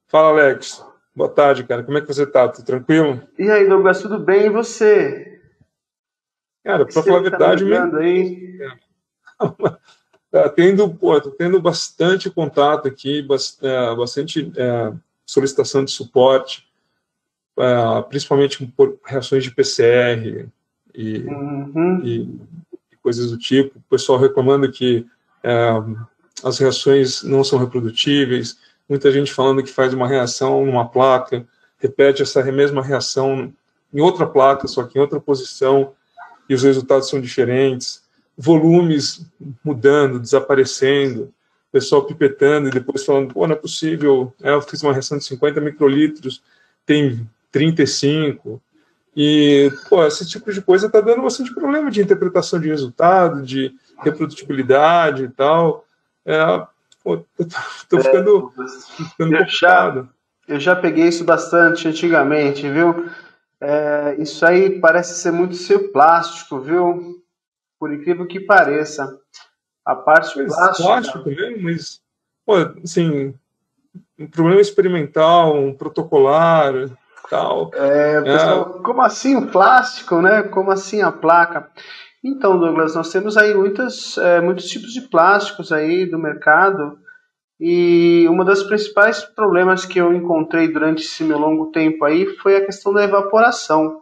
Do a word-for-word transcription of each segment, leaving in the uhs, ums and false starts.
Fala, Alex. Boa tarde, cara. Como é que você tá? Tudo tranquilo? E aí, Douglas, tudo bem? E você? Cara, Esse pra falar a tempo tá verdade, me... navegando aí? tá tendo, pô, tô tendo bastante contato aqui, bas- é, bastante é, solicitação de suporte, é, principalmente por reações de P C R e, Uhum. e- e coisas do tipo. O pessoal reclamando que é, as reações não são reprodutíveis, muita gente falando que faz uma reação numa placa, repete essa mesma reação em outra placa, só que em outra posição, e os resultados são diferentes, volumes mudando, desaparecendo, pessoal pipetando e depois falando, pô, não é possível, é, eu fiz uma reação de cinquenta microlitros, tem trinta e cinco, e, pô, esse tipo de coisa está dando bastante problema de interpretação de resultado, de reprodutibilidade e tal. É, pô, tô ficando, Douglas, tô ficando Eu já, complicado. eu já peguei isso bastante antigamente, viu? É, isso aí parece ser muito seu plástico, viu? Por incrível que pareça. A parte Pois, plástica, plástico mesmo, mas, pô, assim, um problema experimental, um protocolar, tal. é, o É, pessoal, como assim o plástico, né? Como assim a placa? Então, Douglas, nós temos aí muitas, é, muitos tipos de plásticos aí do mercado. E uma das principais problemas que eu encontrei durante esse meu longo tempo aí foi a questão da evaporação.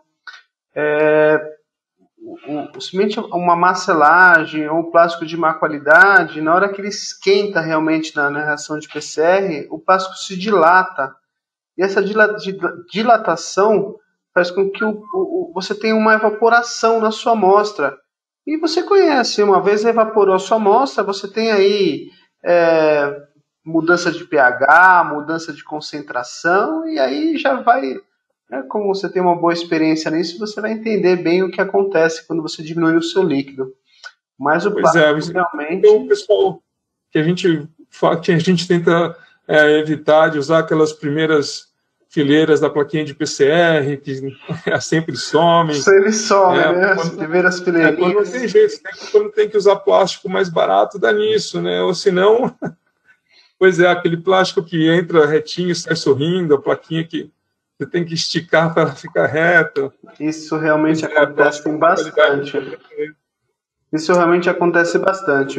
O, o, simplesmente uma macelagem ou um plástico de má qualidade, na hora que ele esquenta realmente na, na reação de P C R, o plástico se dilata. E essa dilatação faz com que o, o, você tenha uma evaporação na sua amostra. E você conhece, uma vez evaporou a sua amostra, você tem aí é, mudança de pH, mudança de concentração, e aí já vai, né, como você tem uma boa experiência nisso, você vai entender bem o que acontece quando você diminui o seu líquido. Mas o pois é, plástico então o realmente, pessoal que a gente, fa- que a gente tenta é, evitar de usar aquelas primeiras fileiras da plaquinha de P C R, que sempre some, ele some, é, né? As quando, primeiras é, quando não fileirinhas. tem jeito, tem que- quando tem que usar plástico mais barato, dá nisso, né? Ou senão, pois é, aquele plástico que entra retinho e sai sorrindo, a plaquinha que você tem que esticar para ela ficar reta. Isso realmente Pois é, plástico acontece de qualidade. bastante. Isso realmente acontece bastante.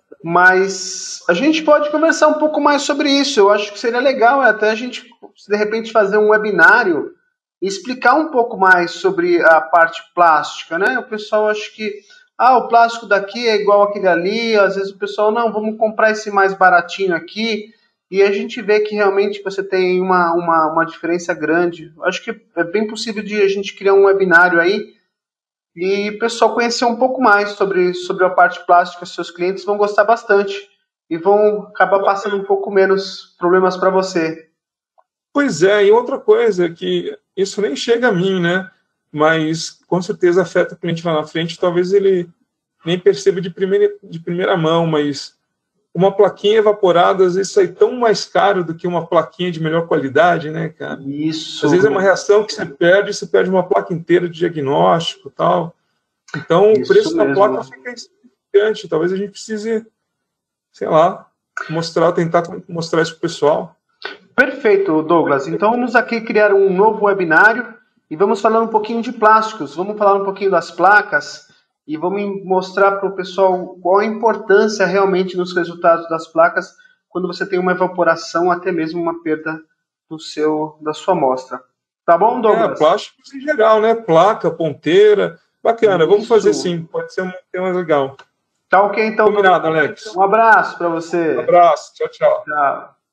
Mas a gente pode conversar um pouco mais sobre isso. Eu acho que seria legal até a gente, de repente, fazer um webinário e explicar um pouco mais sobre a parte plástica, né? O pessoal acha que ah, o plástico daqui é igual aquele ali. Às vezes o pessoal, não, vamos comprar esse mais baratinho aqui. E a gente vê que realmente você tem uma, uma, uma diferença grande. Acho que é bem possível de a gente criar um webinário aí e o pessoal conhecer um pouco mais sobre, sobre a parte plástica. Seus clientes vão gostar bastante e vão acabar passando um pouco menos problemas para você. Pois é, e outra coisa que isso nem chega a mim, né? Mas com certeza afeta o cliente lá na frente. Talvez ele nem perceba de primeira, de primeira mão, mas uma plaquinha evaporada às vezes sai tão mais caro do que uma plaquinha de melhor qualidade, né, cara? Às Isso, vezes é uma reação que se perde, se perde uma placa inteira de diagnóstico, tal. Então o isso preço da mesmo. placa fica insignificante. Talvez a gente precise, sei lá, mostrar, tentar mostrar isso para o pessoal. Perfeito, Douglas. Então vamos aqui criar um novo webinário e vamos falar um pouquinho de plásticos. Vamos falar um pouquinho das placas e vamos mostrar para o pessoal qual a importância realmente nos resultados das placas quando você tem uma evaporação, até mesmo uma perda do seu, da sua amostra. Tá bom, É, Douglas? plásticos em geral, né? Placa, ponteira. Bacana, vamos fazer Isso. sim. Pode ser um tema legal. Tá ok, então, Douglas. Combinado, Alex. Um abraço para Um você. abraço. Tchau, tchau. Tchau.